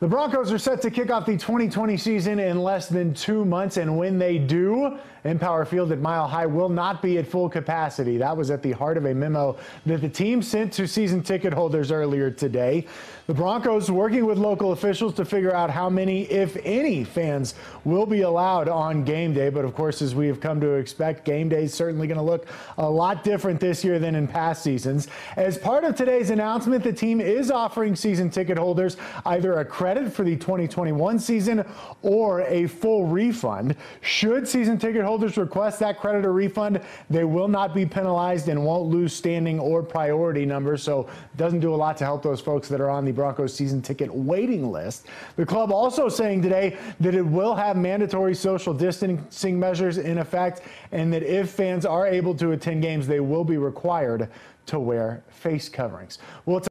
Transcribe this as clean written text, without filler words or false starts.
The Broncos are set to kick off the 2020 season in less than 2 months, and when they do, Empower Field at Mile High will not be at full capacity. That was at the heart of a memo that the team sent to season ticket holders earlier today. The Broncos working with local officials to figure out how many, if any, fans will be allowed on game day. But of course, as we have come to expect, game day is certainly going to look a lot different this year than in past seasons. As part of today's announcement, the team is offering season ticket holders either a credit for the 2021 season or a full refund. Should season ticket holders request that credit or refund, they will not be penalized and won't lose standing or priority numbers. So it doesn't do a lot to help those folks that are on the Broncos season ticket waiting list. The club also saying today that it will have mandatory social distancing measures in effect, and that if fans are able to attend games, they will be required to wear face coverings. Well,